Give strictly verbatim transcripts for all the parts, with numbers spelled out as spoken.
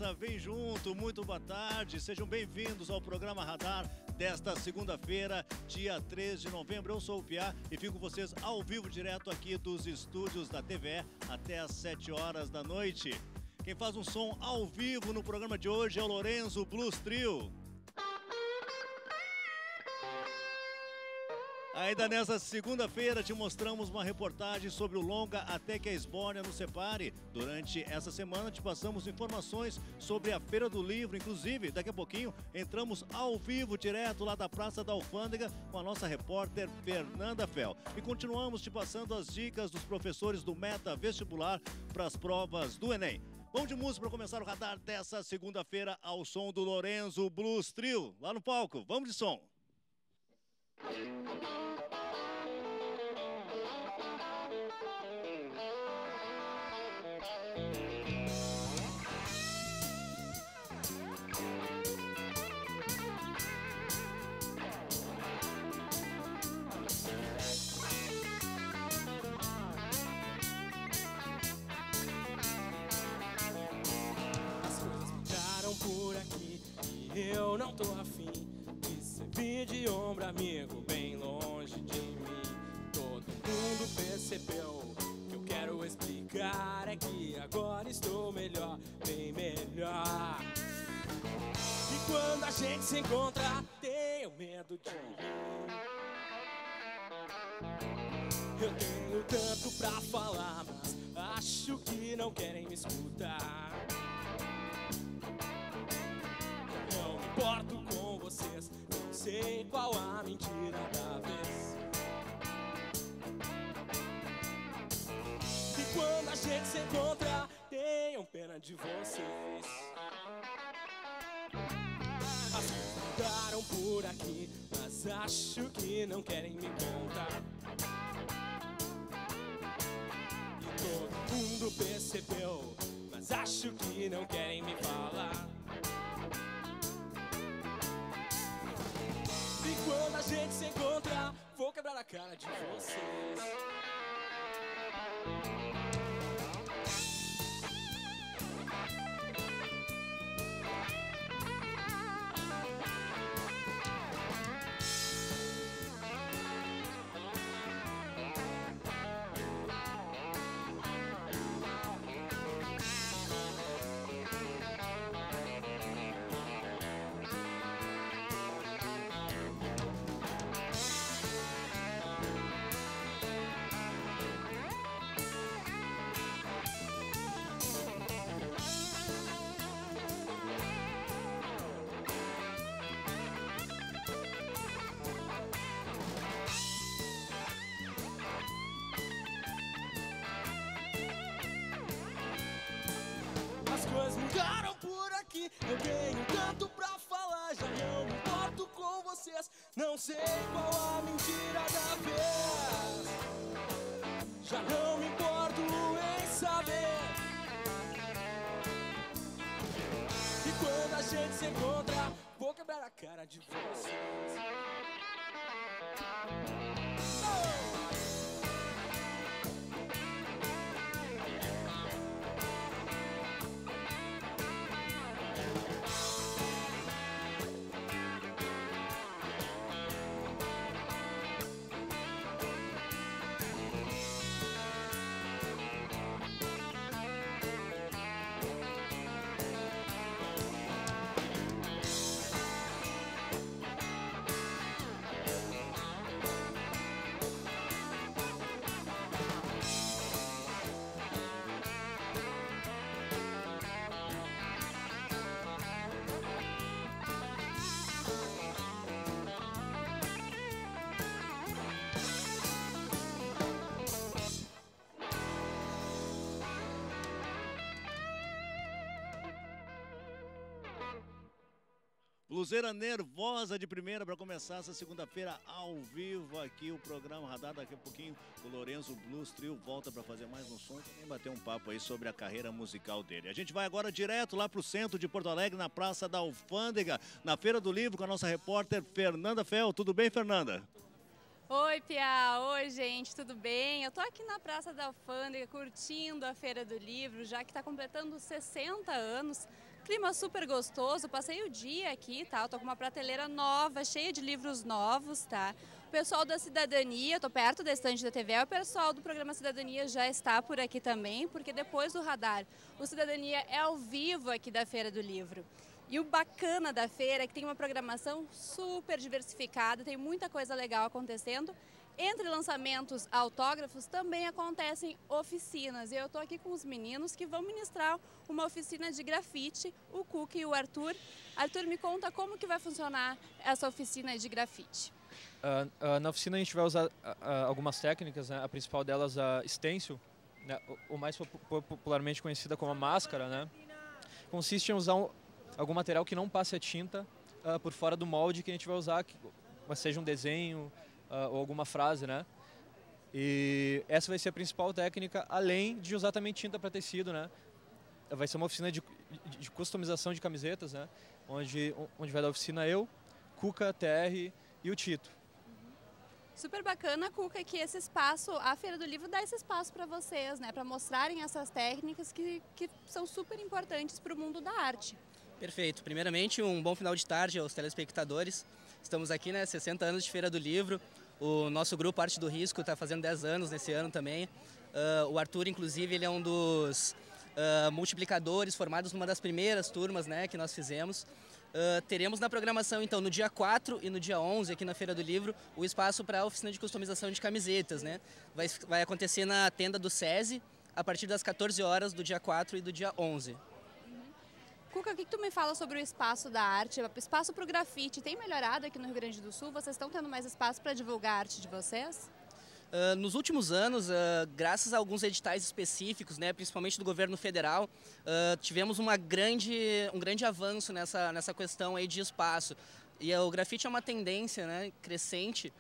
nessa, vem junto, muito boa tarde, sejam bem-vindos ao programa Radar desta segunda-feira, dia três de novembro. Eu sou o Piá e fico com vocês ao vivo, direto aqui dos estúdios da T V E até às sete horas da noite. Quem faz um som ao vivo no programa de hoje é o Lorenzo Blues Trio. Ainda nessa segunda-feira te mostramos uma reportagem sobre o longa Até que a Esbórnia nos separe. Durante essa semana te passamos informações sobre a Feira do Livro, inclusive daqui a pouquinho entramos ao vivo direto lá da Praça da Alfândega com a nossa repórter Fernanda Fel. E continuamos te passando as dicas dos professores do Meta Vestibular para as provas do Enem. Vamos de música para começar o radar dessa segunda-feira ao som do Lorenzo Blues Trio, lá no palco. Vamos de som. Por aqui e eu não tô afim de servir de ombro amigo bem longe de mim. Todo mundo percebeu que eu quero explicar é que agora estou melhor, bem melhor. E quando a gente se encontra, tenho medo de mim. Eu tenho tanto pra falar, mas acho que não querem me escutar. Não me importo com vocês, não sei qual a mentira da vez. E quando a gente se encontra, tenham pena de vocês. As coisas mudaram por aqui, mas acho que não querem me contar. E todo mundo percebeu, mas acho que não querem me falar. E quando a gente se encontra, vou quebrar a cara de vocês. As coisas mudaram por aqui, eu tenho tanto pra falar, já não me importo com vocês, não sei qual a mentira da vez. Já não me importo em saber. E quando a gente se encontra, vou quebrar a cara de vocês. Bluseira nervosa de primeira para começar essa segunda-feira ao vivo aqui o programa Radar. Daqui a pouquinho o Lorenzo Blues Trio volta para fazer mais um som e também bater um papo aí sobre a carreira musical dele. A gente vai agora direto lá para o centro de Porto Alegre, na Praça da Alfândega, na Feira do Livro, com a nossa repórter Fernanda Fel. Tudo bem, Fernanda? Oi, Pia. Oi, gente, tudo bem? Eu tô aqui na Praça da Alfândega curtindo a Feira do Livro, já que está completando sessenta anos. Clima super gostoso, passei o dia aqui, tá? Eu tô com uma prateleira nova, cheia de livros novos, tá? O pessoal da Cidadania, tô perto da estande da T V, o pessoal do programa Cidadania já está por aqui também, porque depois do radar, o Cidadania é ao vivo aqui da Feira do Livro. E o bacana da feira é que tem uma programação super diversificada, tem muita coisa legal acontecendo. Entre lançamentos autógrafos também acontecem oficinas. E eu estou aqui com os meninos que vão ministrar uma oficina de grafite, o Cuca e o Arthur. Arthur, me conta como que vai funcionar essa oficina de grafite. Uh, uh, na oficina a gente vai usar uh, uh, algumas técnicas, né? A principal delas a stencil, né? o, o mais popularmente conhecida como a máscara, né? Consiste em usar um, algum material que não passe a tinta uh, por fora do molde que a gente vai usar, que seja um desenho, Uh, ou alguma frase, né? E essa vai ser a principal técnica, além de usar também tinta para tecido, né? Vai ser uma oficina de, de, de customização de camisetas, né? Onde, onde vai dar oficina eu, Cuca, T R e o Tito. Super bacana, Cuca, que esse espaço, a Feira do Livro dá esse espaço para vocês, né? Para mostrarem essas técnicas que, que são super importantes para o mundo da arte. Perfeito. Primeiramente, um bom final de tarde aos telespectadores. Estamos aqui, né? sessenta anos de Feira do Livro. O nosso grupo Arte do Risco está fazendo dez anos nesse ano também. Uh, o Arthur, inclusive, ele é um dos uh, multiplicadores formados numa das primeiras turmas, né, que nós fizemos. Uh, teremos na programação, então, no dia quatro e no dia onze, aqui na Feira do Livro, o espaço para a oficina de customização de camisetas, né? Vai, vai acontecer na tenda do SESI, a partir das quatorze horas do dia quatro e do dia onze. Cuca, o que, que tu me fala sobre o espaço da arte? O espaço para o grafite tem melhorado aqui no Rio Grande do Sul? Vocês estão tendo mais espaço para divulgar a arte de vocês? Uh, nos últimos anos, uh, graças a alguns editais específicos, né, principalmente do governo federal, uh, tivemos uma grande, um grande avanço nessa, nessa questão aí de espaço. E uh, o grafite é uma tendência, né, crescente.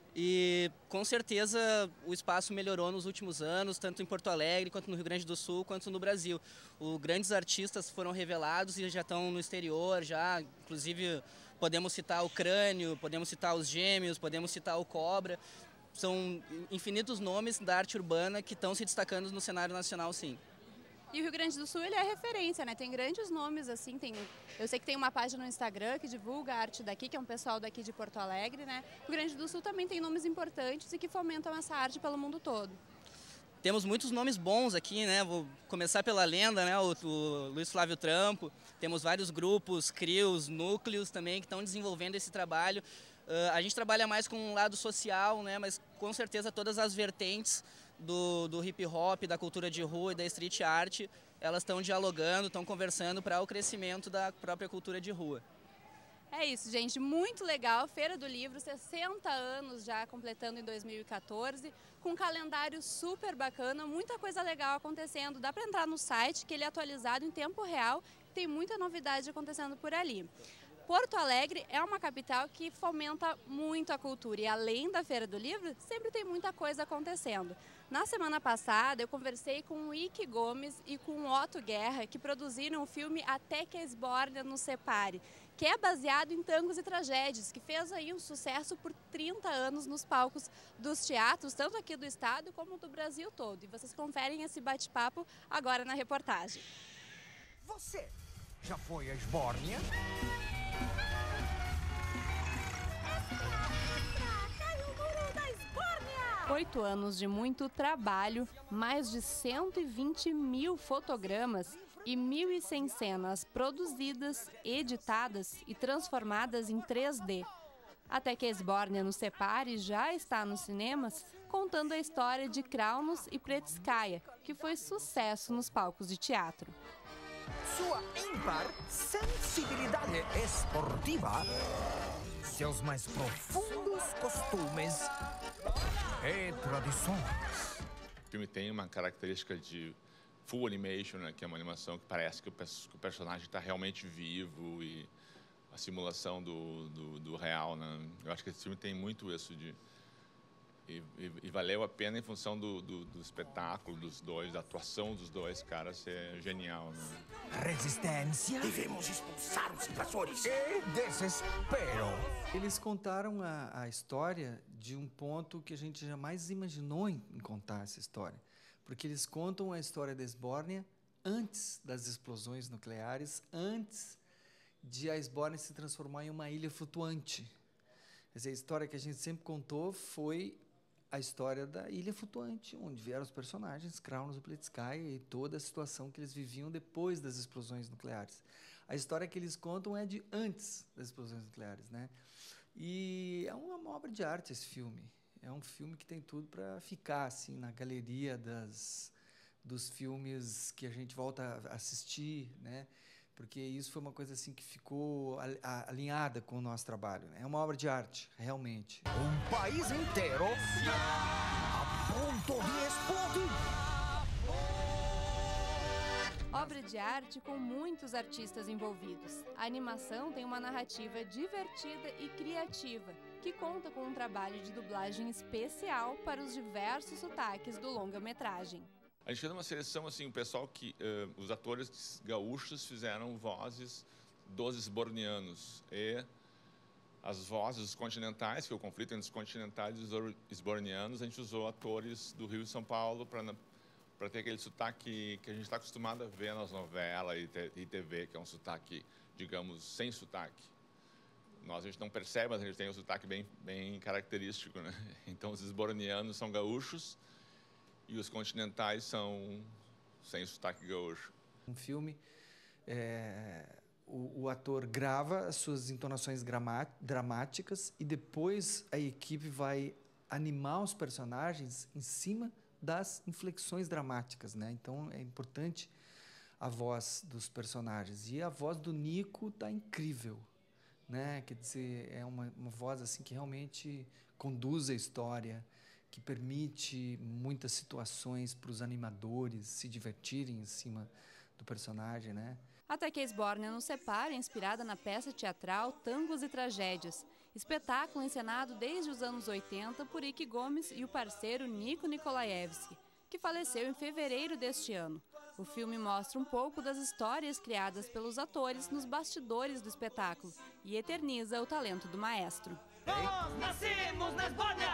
E com certeza o espaço melhorou nos últimos anos, tanto em Porto Alegre, quanto no Rio Grande do Sul, quanto no Brasil. O, grandes artistas foram revelados e já estão no exterior, já, inclusive podemos citar o Crânio, podemos citar os Gêmeos, podemos citar o Cobra. São infinitos nomes da arte urbana que estão se destacando no cenário nacional, sim. E o Rio Grande do Sul, ele é referência, né? Tem grandes nomes, assim, tem... Eu sei que tem uma página no Instagram que divulga a arte daqui, que é um pessoal daqui de Porto Alegre, né? O Rio Grande do Sul também tem nomes importantes e que fomentam essa arte pelo mundo todo. Temos muitos nomes bons aqui, né? Vou começar pela lenda, né? O, o Luiz Flávio Trampo. Temos vários grupos, crios, núcleos também que estão desenvolvendo esse trabalho. Uh, a gente trabalha mais com um lado social, né? Mas com certeza todas as vertentes do, do hip hop, da cultura de rua e da street art, elas estão dialogando, estão conversando para o crescimento da própria cultura de rua. É isso, gente, muito legal. Feira do Livro, sessenta anos já completando em dois mil e quatorze, com um calendário super bacana, muita coisa legal acontecendo. Dá para entrar no site, que ele é atualizado em tempo real, tem muita novidade acontecendo por ali. Porto Alegre é uma capital que fomenta muito a cultura e além da Feira do Livro, sempre tem muita coisa acontecendo. Na semana passada eu conversei com o Ike Gomes e com o Otto Guerra, que produziram o filme Até que a Esbórnia nos Separe, que é baseado em tangos e tragédias, que fez aí um sucesso por trinta anos nos palcos dos teatros, tanto aqui do estado como do Brasil todo. E vocês conferem esse bate-papo agora na reportagem. Você já foi à Esbórnia? Oito anos de muito trabalho, mais de cento e vinte mil fotogramas e mil e cem cenas produzidas, editadas e transformadas em três D. Até que a Esbórnia nos Separe já está nos cinemas, contando a história de Kraunos e Pretskaya, que foi sucesso nos palcos de teatro. Sua ímpar sensibilidade esportiva, seus mais profundos costumes e tradições. O filme tem uma característica de full animation, né, que é uma animação que parece que o, que o personagem está realmente vivo e a simulação do, do, do real, né? Eu acho que esse filme tem muito isso de e, e, e valeu a pena em função do, do, do espetáculo dos dois, da atuação dos dois caras ser genial, né? Resistência. Devemos expulsar os invasores. E desespero. Eles contaram a, a história de um ponto que a gente jamais imaginou em, em contar essa história. Porque eles contam a história da Esbórnia antes das explosões nucleares, antes de a Esbórnia se transformar em uma ilha flutuante. Quer dizer, a história que a gente sempre contou foi a história da ilha flutuante, onde vieram os personagens, Kronos e Pleitskaya, e toda a situação que eles viviam depois das explosões nucleares. A história que eles contam é de antes das explosões nucleares, né? E é uma, uma obra de arte esse filme. É um filme que tem tudo para ficar assim na galeria das, dos filmes que a gente volta a assistir, né? Porque isso foi uma coisa assim que ficou alinhada com o nosso trabalho, né? É uma obra de arte, realmente. Um país inteiro a ponto de explodir. Obra de arte com muitos artistas envolvidos. A animação tem uma narrativa divertida e criativa, que conta com um trabalho de dublagem especial para os diversos sotaques do longa-metragem. A gente fez uma seleção, assim, o pessoal que... Uh, os atores gaúchos fizeram vozes dos esbornianos. E as vozes dos continentais, que é o conflito entre os continentais e os esbornianos, a gente usou atores do Rio e São Paulo para para ter aquele sotaque que a gente está acostumado a ver nas novelas e T V, que é um sotaque, digamos, sem sotaque. Nós, a gente não percebe, mas a gente tem um sotaque bem, bem característico, né? Então, os esbornianos são gaúchos e os continentais são sem sotaque gaúcho. Um filme, é, o, o ator grava as suas entonações dramáticas e depois a equipe vai animar os personagens em cima das inflexões dramáticas, né? Então é importante a voz dos personagens, e a voz do Nico está incrível, né? Quer dizer, é uma, uma voz assim que realmente conduz a história, que permite muitas situações para os animadores se divertirem em cima do personagem, né? Até que a Esbórnia nos separa, inspirada na peça teatral Tangos e Tragédias, espetáculo encenado desde os anos oitenta por Ike Gomes e o parceiro Nico Nikolaevski, que faleceu em fevereiro deste ano. O filme mostra um pouco das histórias criadas pelos atores nos bastidores do espetáculo e eterniza o talento do maestro. Nós nascemos na Esbórnia!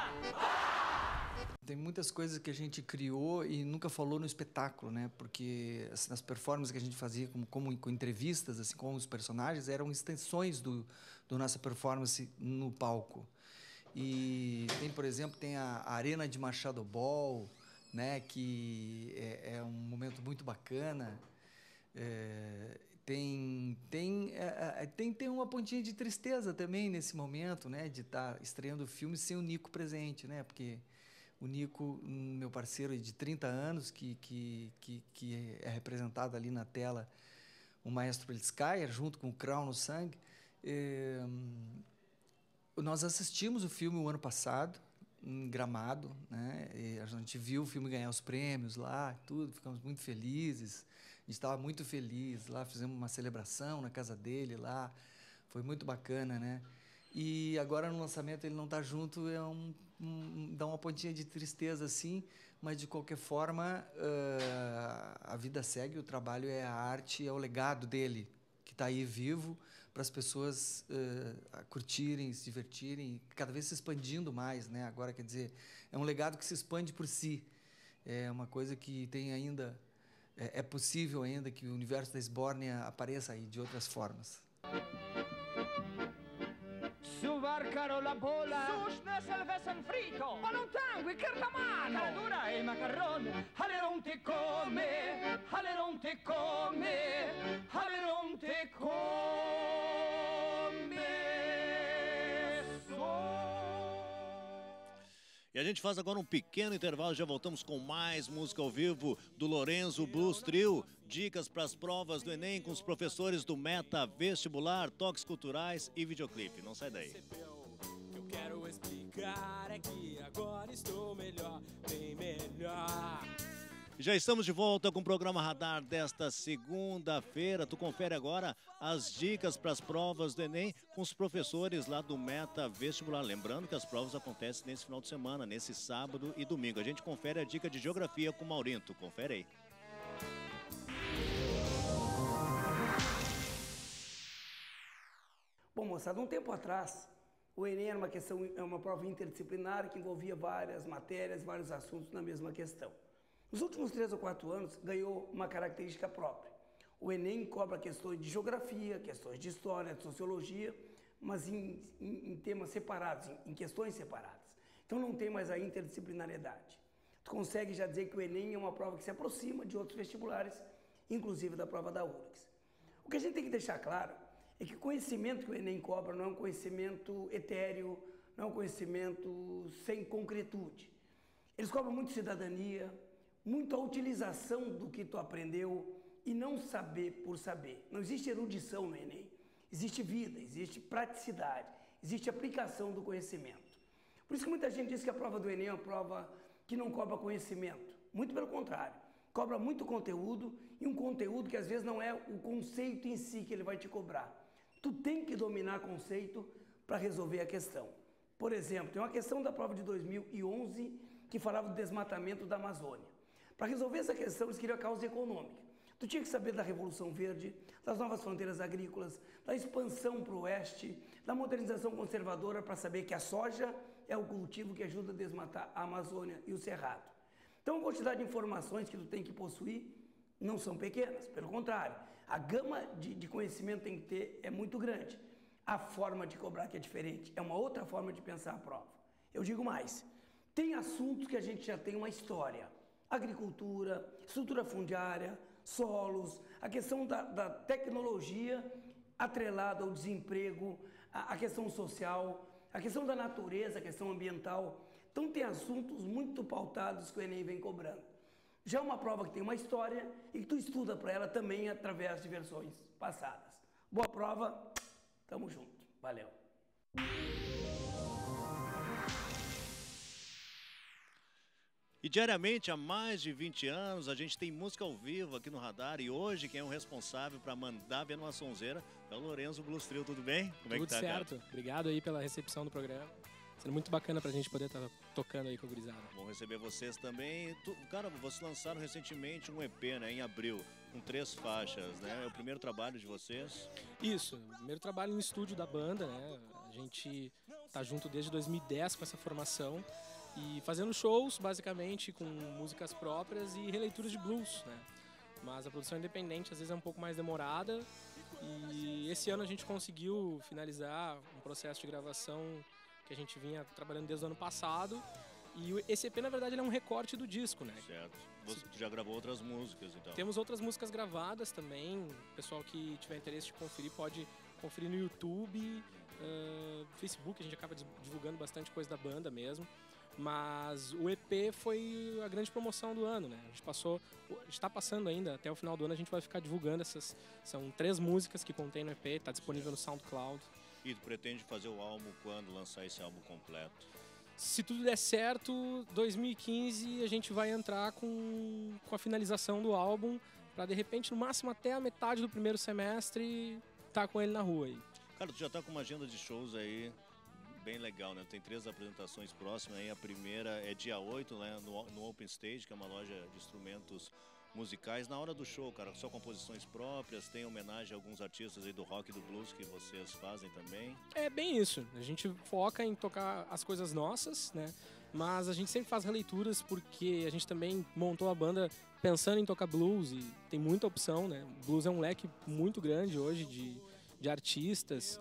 Tem muitas coisas que a gente criou e nunca falou no espetáculo, né? Porque assim, nas performances que a gente fazia, como, como com entrevistas, assim, com os personagens, eram extensões do, do nossa performance no palco. E tem, por exemplo, tem a Arena de Machado Ball, né? Que é, é um momento muito bacana. É, tem, tem, é, tem, tem uma pontinha de tristeza também nesse momento, né? De estar estreando o filme sem o Nico presente, né? Porque o Nico, meu parceiro de trinta anos, que, que, que, que é representado ali na tela, o maestro Pleitskaya, junto com o Crown no sangue. É, nós assistimos o filme o ano passado, em Gramado, né? E a gente viu o filme ganhar os prêmios lá, tudo, ficamos muito felizes. A gente estava muito feliz lá, fizemos uma celebração na casa dele lá, foi muito bacana, né? E agora no lançamento ele não está junto, é um, um, dá uma pontinha de tristeza assim, mas de qualquer forma uh, a vida segue, o trabalho é a arte, é o legado dele que está aí vivo para as pessoas uh, curtirem, se divertirem, cada vez se expandindo mais, né? Agora, quer dizer, é um legado que se expande por si, é uma coisa que tem ainda, é, é possível ainda que o universo da Esbórnia apareça aí de outras formas. Subarcaro la bola, susnes el besan frito, palontango y cartamano, caradura e macarrón, Alerón te come, Alerón te come, Alerón te come. E a gente faz agora um pequeno intervalo, já voltamos com mais música ao vivo do Lorenzo Blues Trio. Dicas para as provas do Enem com os professores do Meta Vestibular, toques culturais e videoclipe. Não sai daí. Eu quero explicar é que agora estou melhor, bem melhor. Já estamos de volta com o programa Radar desta segunda-feira. Tu confere agora as dicas para as provas do Enem com os professores lá do Meta Vestibular. Lembrando que as provas acontecem nesse final de semana, nesse sábado e domingo. A gente confere a dica de geografia com o Maurinho. Tu confere aí. Bom, moçada, um tempo atrás, o Enem era uma questão, é uma prova interdisciplinar que envolvia várias matérias, vários assuntos na mesma questão. Nos últimos três ou quatro anos, ganhou uma característica própria. O Enem cobra questões de geografia, questões de história, de sociologia, mas em, em, em temas separados, em, em questões separadas. Então não tem mais a interdisciplinariedade. Tu consegue já dizer que o Enem é uma prova que se aproxima de outros vestibulares, inclusive da prova da U R G S. O que a gente tem que deixar claro é que o conhecimento que o Enem cobra não é um conhecimento etéreo, não é um conhecimento sem concretude. Eles cobram muito cidadania, muito a utilização do que tu aprendeu e não saber por saber. Não existe erudição no Enem. Existe vida, existe praticidade, existe aplicação do conhecimento. Por isso que muita gente diz que a prova do Enem é uma prova que não cobra conhecimento. Muito pelo contrário. Cobra muito conteúdo e um conteúdo que às vezes não é o conceito em si que ele vai te cobrar. Tu tem que dominar conceito para resolver a questão. Por exemplo, tem uma questão da prova de dois mil e onze que falava do desmatamento da Amazônia. Para resolver essa questão, eles queriam a causa econômica. Tu tinha que saber da Revolução Verde, das novas fronteiras agrícolas, da expansão para o oeste, da modernização conservadora para saber que a soja é o cultivo que ajuda a desmatar a Amazônia e o Cerrado. Então, a quantidade de informações que tu tem que possuir não são pequenas, pelo contrário. A gama de, de conhecimento tem que ter é muito grande. A forma de cobrar que é diferente, é uma outra forma de pensar a prova. Eu digo mais, tem assuntos que a gente já tem uma história. Agricultura, estrutura fundiária, solos, a questão da, da tecnologia atrelada ao desemprego, a, a questão social, a questão da natureza, a questão ambiental. Então tem assuntos muito pautados que o Enem vem cobrando. Já é uma prova que tem uma história e que tu estuda para ela também através de versões passadas. Boa prova, tamo junto. Valeu. E diariamente, há mais de vinte anos, a gente tem música ao vivo aqui no Radar. E hoje, quem é o responsável para mandar ver numa sonzeira é o Lorenzo Blues Trio. Tudo bem? Como é Tudo que tá, certo. cara? Obrigado aí pela recepção do programa. Sendo muito bacana pra gente poder estar tocando aí com a gurizada. Bom receber vocês também. Tu, cara, vocês lançaram recentemente um E P, né, em abril, com três faixas, né? É o primeiro trabalho de vocês? Isso, primeiro trabalho em estúdio da banda, né? A gente tá junto desde dois mil e dez com essa formação e fazendo shows, basicamente, com músicas próprias e releituras de blues, né? Mas a produção independente às vezes é um pouco mais demorada e esse ano a gente conseguiu finalizar um processo de gravação que a gente vinha trabalhando desde o ano passado. E esse E P, na verdade, ele é um recorte do disco, né? Certo. Você já gravou outras músicas, então? Temos outras músicas gravadas também. O pessoal que tiver interesse de conferir pode conferir no YouTube, uh, Facebook. A gente acaba divulgando bastante coisa da banda mesmo. Mas o E P foi a grande promoção do ano, né? A gente passou, a gente tá passando ainda, até o final do ano a gente vai ficar divulgando essas... São três músicas que contém no E P, tá disponível no SoundCloud. E tu pretende fazer o álbum quando lançar esse álbum completo? Se tudo der certo, dois mil e quinze a gente vai entrar com, com a finalização do álbum para de repente, no máximo até a metade do primeiro semestre, tá com ele na rua aí. Cara, tu já tá com uma agenda de shows aí bem legal, né? Tem três apresentações próximas aí. A primeira é dia oito, né? No, no Open Stage, que é uma loja de instrumentos musicais. Na hora do show, cara, só composições próprias, tem homenagem a alguns artistas aí do rock e do blues que vocês fazem também? É bem isso, a gente foca em tocar as coisas nossas, né? Mas a gente sempre faz releituras porque a gente também montou a banda pensando em tocar blues e tem muita opção, né? Blues é um leque muito grande hoje de, de artistas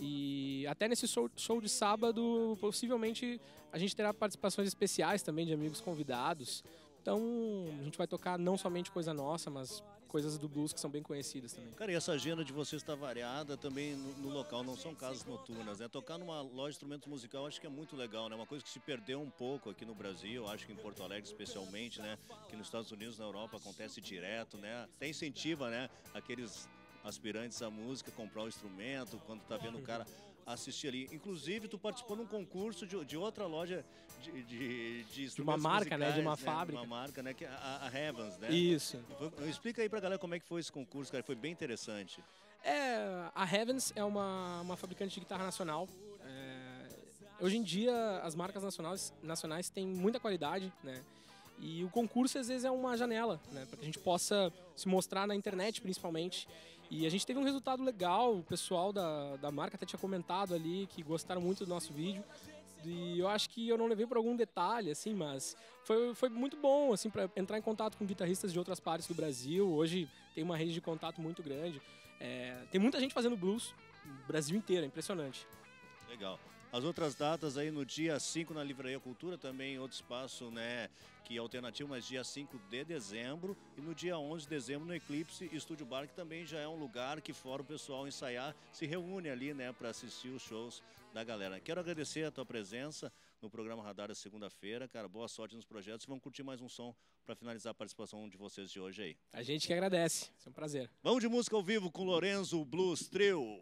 e até nesse show, show de sábado, possivelmente a gente terá participações especiais também de amigos convidados. Então, a gente vai tocar não somente coisa nossa, mas coisas do blues que são bem conhecidas também. Cara, e essa agenda de vocês está variada também no, no local, não são casas noturnas, né? Tocar numa loja de instrumentos musicais acho que é muito legal, né? Uma coisa que se perdeu um pouco aqui no Brasil, acho que em Porto Alegre especialmente, né? Que nos Estados Unidos, na Europa, acontece direto, né? Até incentiva, né? Aqueles aspirantes à música comprar o instrumento, quando tá vendo o cara assistir ali. Inclusive, tu participou num concurso de, de outra loja de, de, de instrumentos de uma marca, musicais, né? De uma né? fábrica. Uma marca, né? Que é a, a Heavens, né? Isso. Foi, explica aí pra galera como é que foi esse concurso, cara. Foi bem interessante. É, a Heavens é uma, uma fabricante de guitarra nacional. É, hoje em dia, as marcas nacionais, nacionais têm muita qualidade, né? E o concurso, às vezes, é uma janela, né? Para que a gente possa se mostrar na internet, principalmente. E a gente teve um resultado legal, o pessoal da, da marca até tinha comentado ali que gostaram muito do nosso vídeo. E eu acho que eu não levei por algum detalhe, assim, mas foi, foi muito bom, assim, para entrar em contato com guitarristas de outras partes do Brasil. Hoje tem uma rede de contato muito grande. É, tem muita gente fazendo blues no Brasil inteiro, é impressionante. Legal. As outras datas aí no dia cinco na Livraria Cultura, também outro espaço, né, que é alternativo, mas dia cinco de dezembro, e no dia onze de dezembro no Eclipse Estúdio Bar, que também já é um lugar que fora o pessoal ensaiar, se reúne ali, né, para assistir os shows da galera. Quero agradecer a tua presença no programa Radar da segunda-feira, cara, boa sorte nos projetos, vamos curtir mais um som para finalizar a participação de vocês de hoje aí. A gente que agradece, é um prazer. Vamos de música ao vivo com Lorenzo Blues Trio.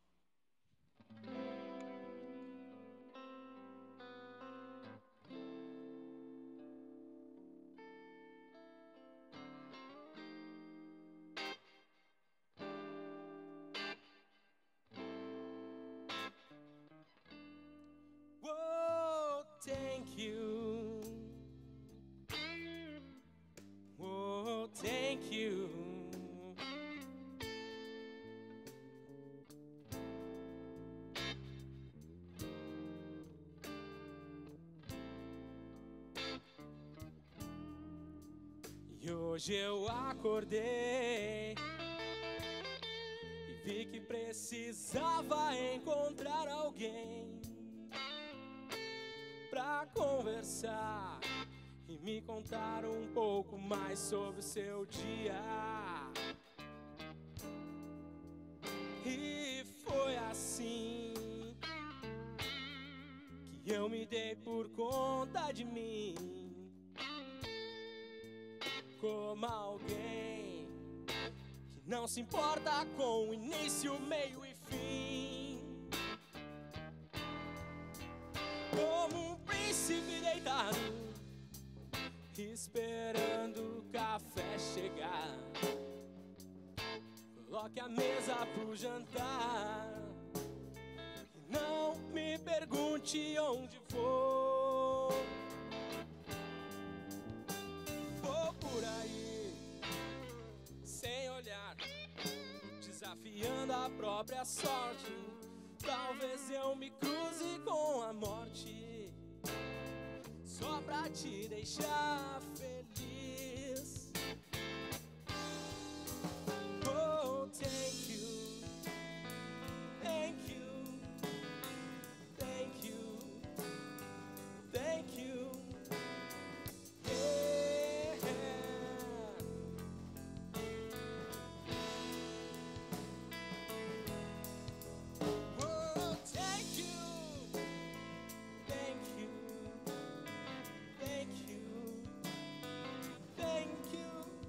Thank you. Oh, thank you. E hoje eu acordei e vi que precisava encontrar alguém pra conversar e me contar um pouco mais sobre o seu dia. E foi assim que eu me dei por conta de mim, como alguém que não se importa com o início, meio e fim. Como um príncipe deitado, esperando o café chegar. Coloque a mesa pro jantar e não me pergunte onde vou. Vou por aí, sem olhar, desafiando a própria sorte. Talvez eu me cruze com a morte, só pra te deixar feliz. Oh, thank you, thank you, thank you, thank you. Yeah. Oh, thank you, thank you. Thank you, thank you.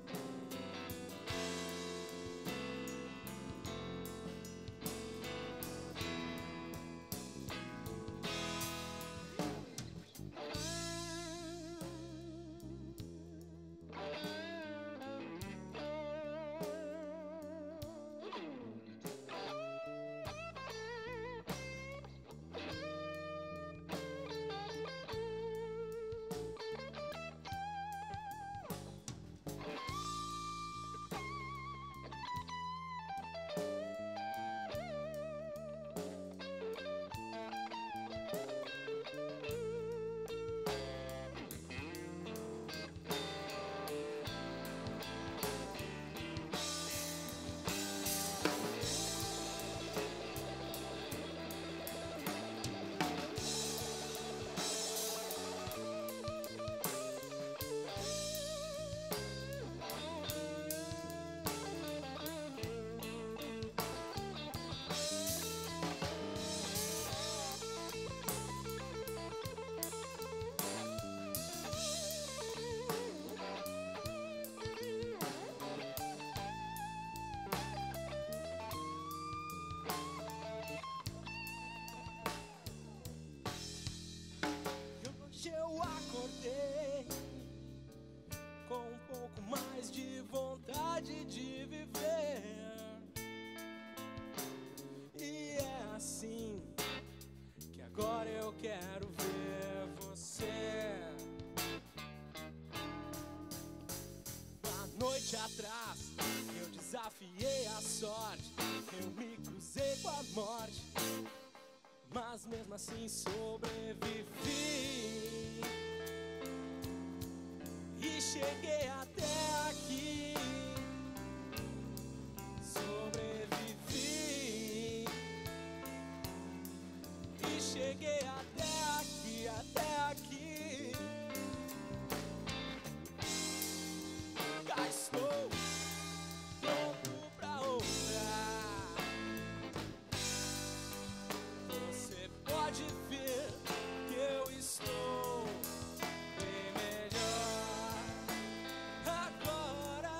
Eu acordei com um pouco mais de vontade de viver. E é assim que agora eu quero ver você. Uma noite atrás eu desafiei a sorte, eu me cruzei com a morte. mas mesmo assim sobrevivi e cheguei até aqui. Sobrevivi e cheguei até aqui, até aqui. Já estou pronto pra outra. Você pode ver que eu estou bem melhor agora.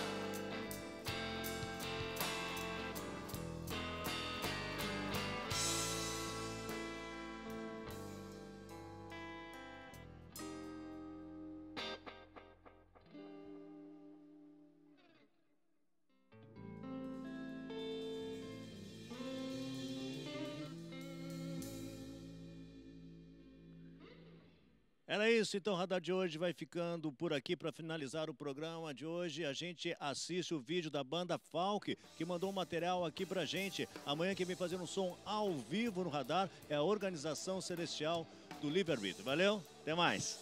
Era isso, então o Radar de hoje vai ficando por aqui para finalizar o programa de hoje. A gente assiste o vídeo da banda Falk, que mandou um material aqui pra gente. Amanhã quem vem fazer um som ao vivo no Radar é a Organização Celestial do Livre-Arbítrio. Valeu, até mais.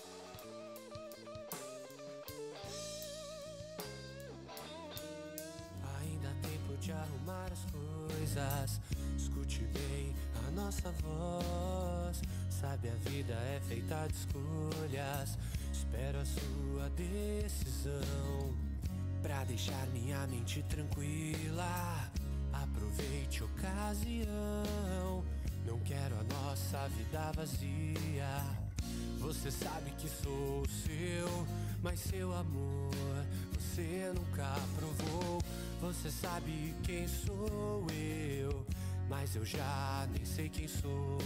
Ainda há tempo de arrumar as coisas. Escute bem a nossa voz. Sabe, a vida é feita de escolhas. Espero a sua decisão pra deixar minha mente tranquila. Aproveite a ocasião. Não quero a nossa vida vazia. Você sabe que sou seu, mas seu amor você nunca provou. Você sabe quem sou eu, mas eu já nem sei quem sou.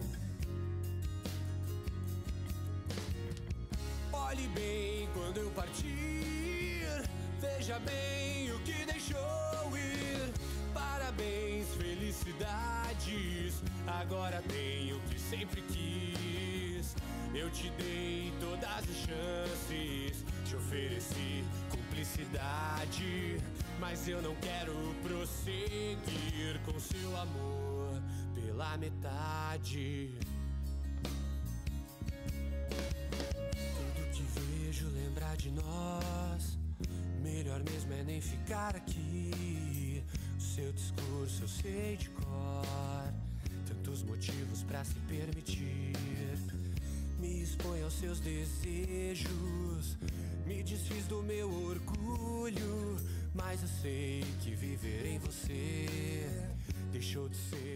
Olhe bem quando eu partir, veja bem o que deixou ir. Parabéns, felicidades, agora tenho o que sempre quis. Eu te dei todas as chances, te ofereci cumplicidade, mas eu não quero prosseguir com seu amor pela metade. Lembrar de nós, melhor mesmo é nem ficar aqui. O seu discurso eu sei de cor, tantos motivos pra se permitir. Me expõe aos seus desejos, me desfiz do meu orgulho, mas eu sei que viver em você deixou de ser